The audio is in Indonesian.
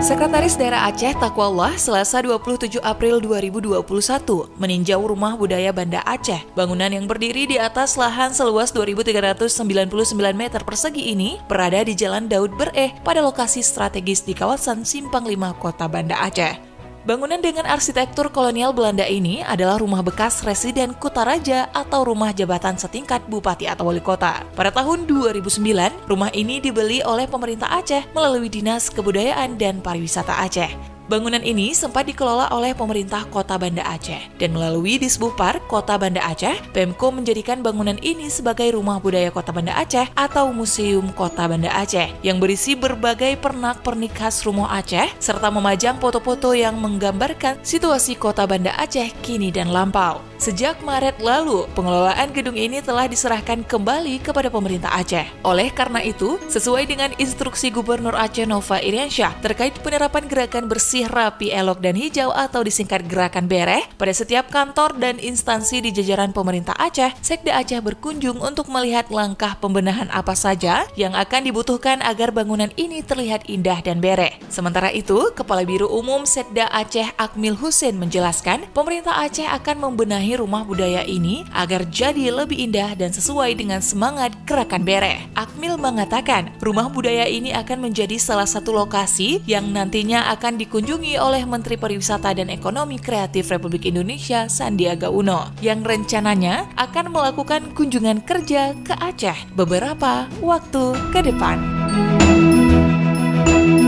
Sekretaris Daerah Aceh Taqwallah Selasa 27 April 2021 meninjau Rumah Budaya Banda Aceh. Bangunan yang berdiri di atas lahan seluas 2.399 meter persegi ini berada di Jalan Daud Bereh pada lokasi strategis di kawasan Simpang 5 Kota Banda Aceh. Bangunan dengan arsitektur kolonial Belanda ini adalah rumah bekas Residen Kutaraja atau rumah jabatan setingkat bupati atau wali kota. Pada tahun 2009, rumah ini dibeli oleh pemerintah Aceh melalui Dinas Kebudayaan dan Pariwisata Aceh. Bangunan ini sempat dikelola oleh pemerintah Kota Banda Aceh dan melalui Disbupar Kota Banda Aceh, Pemko menjadikan bangunan ini sebagai Rumah Budaya Kota Banda Aceh atau Museum Kota Banda Aceh yang berisi berbagai pernak-pernik khas Rumoh Aceh serta memajang foto-foto yang menggambarkan situasi Kota Banda Aceh kini dan lampau. Sejak Maret lalu, pengelolaan gedung ini telah diserahkan kembali kepada pemerintah Aceh. Oleh karena itu, sesuai dengan instruksi Gubernur Aceh Nova Iriansyah terkait penerapan gerakan bersih, rapi, elok, dan hijau atau disingkat Gerakan Bereh, pada setiap kantor dan instansi di jajaran pemerintah Aceh, Sekda Aceh berkunjung untuk melihat langkah pembenahan apa saja yang akan dibutuhkan agar bangunan ini terlihat indah dan bereh. Sementara itu, Kepala Biro Umum Sekda Aceh Akmil Hussein menjelaskan, pemerintah Aceh akan membenahi rumah budaya ini agar jadi lebih indah dan sesuai dengan semangat Gerakan Bereh. Akmil mengatakan, rumah budaya ini akan menjadi salah satu lokasi yang nantinya akan dikunjungi oleh Menteri Pariwisata dan Ekonomi Kreatif Republik Indonesia Sandiaga Uno yang rencananya akan melakukan kunjungan kerja ke Aceh beberapa waktu ke depan.